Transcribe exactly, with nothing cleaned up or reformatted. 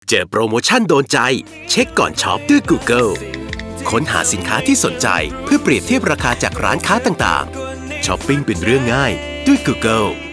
เจอโปรโมชั่นโดนใจเช็คก่อนช็อปด้วย Google ค้นหาสินค้าที่สนใจเพื่อเปรียบเทียบราคาจากร้านค้าต่างๆช้อปปิ้งเป็นเรื่องง่ายด้วย Google